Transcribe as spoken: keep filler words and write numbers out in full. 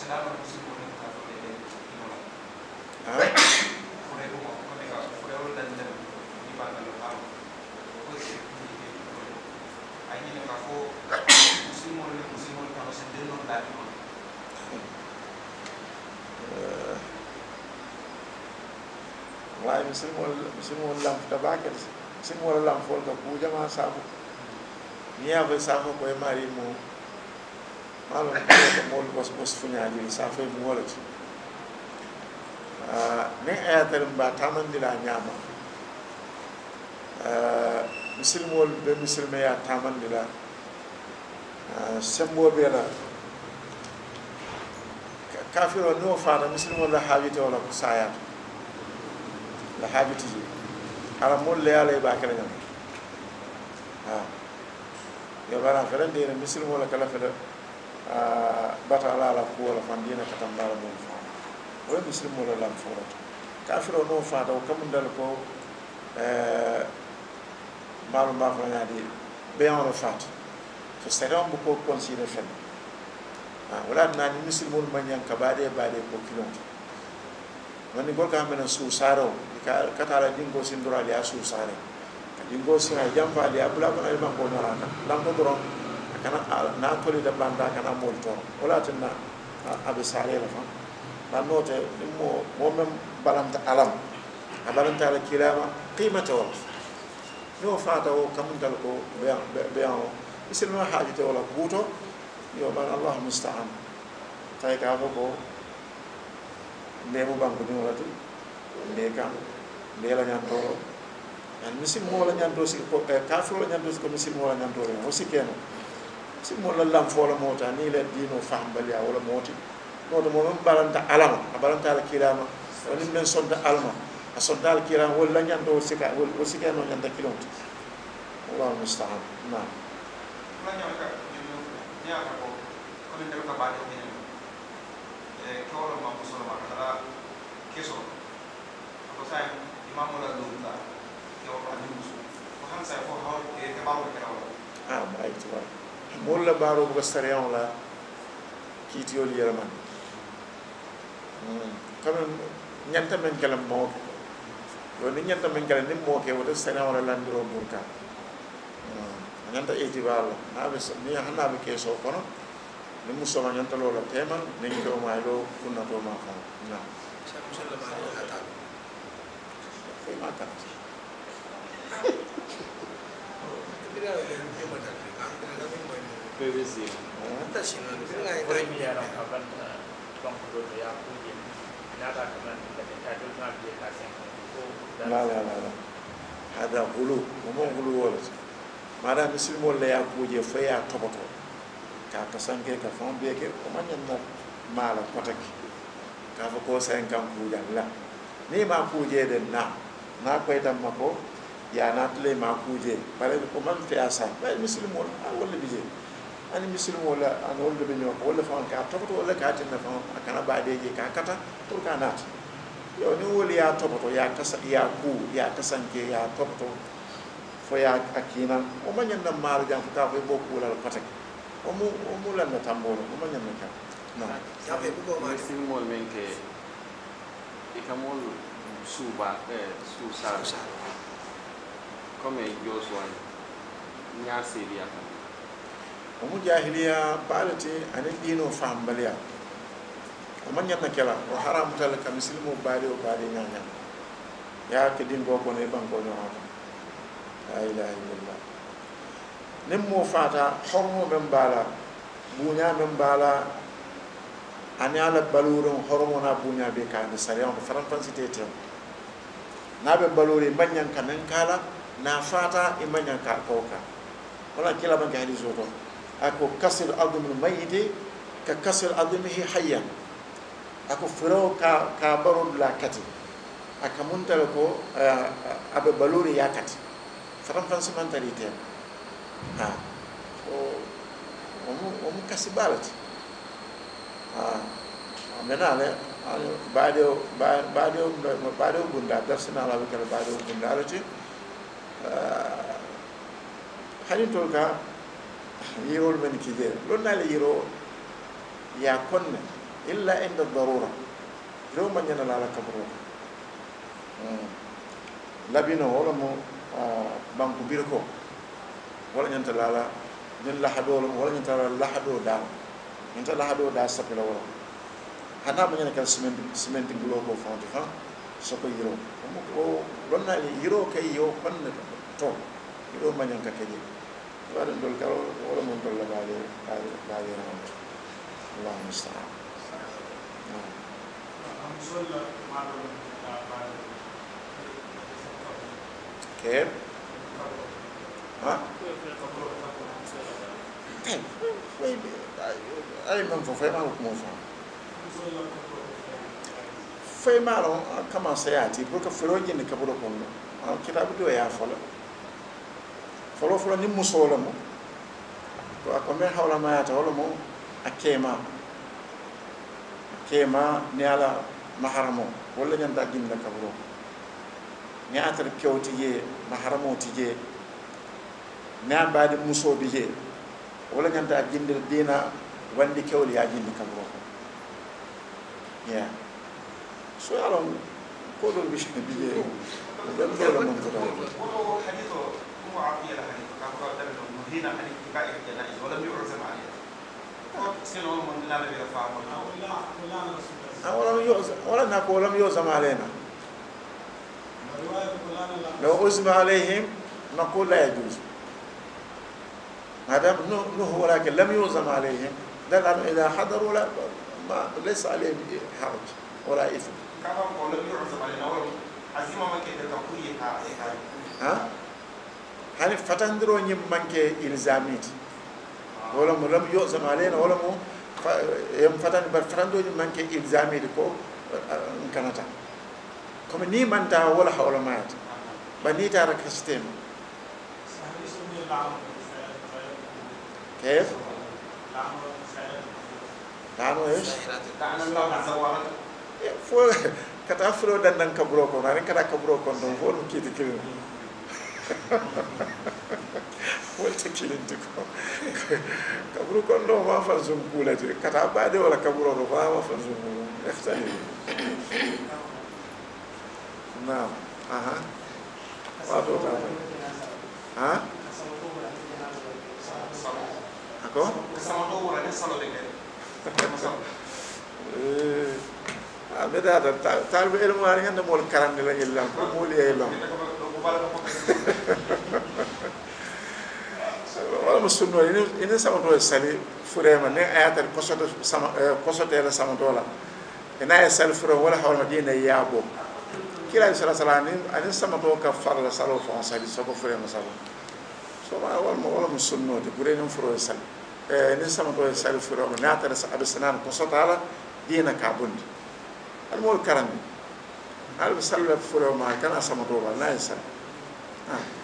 Why Mister Mol Mister Mol lamp tabaka Mister Mol lamp for the puja ma sabu niya ba sabu ko mari mo malo ko mol bos bos funya di safu mo wala ci ah ne ayatal ba tamandila nyama ah Mister Mol be Mister me ya tamandila ah sembo be la kafiro no faata Mister Mol la hawite wala ko sayat la habiti ala mol le ala ba kala ngam ha yo bara fere de misil mo la kala fere ah bata ala la ko la fan dina katam bala mo fa o misil mo la lam fo kafiro no fa do kam dal ko euh malu ma fa ngadi be on fat so seram bu ko consider fen ah wala na ni misil mo ma nyang ka bade bade ko kilon wani gol ka mena su saro ka katala dingo sindura ya su sare dingo sina jamfa dia bula ko alba ko narata lam ko doron kana na toli da blanda kana molto wala tinna abe sare la fa na note mo mo mem balanta alam abalanta la kilama qimata wa no fata o kamundal ko be be on isil no haajite wala buto yo ban allah musta'an tay ka ko ndemu banko ni wala tu ndeka ndela nyantoro an misim mo la nyanto si ko kafro la nyanto si ko misim mo la nyanto o sikeno sim mo la lam fo la mota ni le dino fam bal ya wala moti no do mo balanta alama balanta la kilama woni men sonda alma a sonda al kilama wala nyanto sika wala sikeno nyanta kilomti Allah musta'an na ma nyaka ni nyaka ko ko ni ko ba de ni e ko ma ko so ma kala keso ko sai imam la lunta ke o ani musu ko han sai ko haw ke ke baro ke rawa ah baik tuwa molla baro bu starion la kiti yoli yaraman hmm quand nyanta men kala mo yo ni nyanta men kala nim mo ke wota starion la landiro burka hmm nyanta etibar la na be ni hanna be keso kono ni muso ma nyanta lo la teman ni ko ma lo kunna to ma fa na mata Previsi. Anta sino ngai Ore mi ya ram kapan kong ko ya ku ji. Nada kaman da ta do na bi ka sen ko. La la la la. Hada hulu, mo hulu wala. Mara misilmo le ya kuje fa ya toboto. Ka kasanke ka fon be ke ko manyan na mala pataki. Ka fa ko sen kan kujan la. Ni ma kuje den na. Na ko itam mako ya na tle ma kuje. Bare ko man fi asa. Ba misilmo a wala bije. Ani misilmo la an wala be nyoko wala fa ka toboto wala ka tin na fa kana ba de je ka kata pour ka nat. Yo ni woli ya toboto ya kasa ya ku ya kasanke ya toboto fo ya akina o manyan na mar jam ka fe bokku la patak o mu o mu la na tambolo o manyan na ka no ya fe bu ma Misil mo men ke ikamol suba eh su sa come yo so nya seria ka o mu jahiliya balati anin dino fam baliya o manyan na kala o haram tal ka misilmo bali o bali nyanya ya ke dingo ko ne banko no la ilaha illallah nemmo fata hormo men bala bunya men bala ani ala balurun hormo na bunya be ka ne sariya ko faran fansite tem na be baluri manyan kanen kala na fata e manyan ka koka wala kila ban ka hadiso to ako kasir adum mayiti ka kasir adumihi hayyan ako firo ka ka barul la kati aka muntal ko abe baluri yakati faram fansimentalite ha o o mu kasibalati ha amenale baado baado baado bunda personnel avec le baado bunda lati hani tolka yirol men kije lon na le yiro ya konne إلا عند الضرورة لو من ينال على كبروك لبينه ولا مو بانكو بيركو ولا ينتل على من لحدو ولا ينتل لحدو دام ينتل لحدو دا سبلا ولا هنا من ينال سمنت سمنت بلوكو فانتي فان سوكو يرو او لنا يرو كي يو بن تو يرو من ينال كي ولا ندول كارو ولا من دول بالي بالي بالي الله المستعان كيف؟ ها؟ أي من فوفي ما هو كموفا في مالو كما سيأتي بروك فروجي نكبرو كونو كتاب دو يا فلا فلو فلو نمو سولمو تو أكمل حول ما يتولمو أكيما أكيما نيالا محرمو ولا نياندا جين نكبرو نياتر كيوتيجي محرمو تيجي نيان بعد موسو بيجي ولا نياندا جين دينا وندي كيولي يا جين نكبرو يا سو يالون كودول بيش بيجي لم يلا من كده هو حديثه هو عقيل حديث كابو دم هنا حديث كاي الجنائز ولم يعزم عليه سنو من لا نبي فاهم ولا ولا ولم يعزم ولا نقول لم يعزم علينا لو عزم عليهم نقول لا يجوز هذا نو ولكن لم يعزم عليهم لأن إذا حضروا لا ما ليس عليهم حرج ولا إثم كابو لم يعزم علينا ولا عزيمة ما كده تقولي ها hani fatandiro nyim manke ilzamit wala mo lam yozam alena wala mo yam fatan bar fatando nyim manke ilzamit ko kanata comme ni manta wala hawla mayat bani tara kastem كيف لعنو ايش لعن الله الزوارات فو كتافرو دندن كبروكو نان كدا كبروكو دون فو كيتي كيلو ولت كيلنتكو كبرو كوندو ما فازون كولاتي كتا بادي ولا كبرو رو ما فازون اختاري نعم اها واتو ها اكو sama do wala ni salo de eh abeda ta talbe ilmu ari hande mol karande la illa ko mol yelam wala musunno ini ini sama do sali furema ne ayata kosoto sama kosoto la sama dola ina ya sal fure wala hawla dina yabo kila sala sala ni ani sama do ka farla salo fon sali so ko furema salo so ma wala wala musunno de gure ni furo sali eh ni sama do sali fure ma na ta sa abisanan kosoto ala dina ka bundi al mol karande al sal fure ma kana sama do ba na sal ah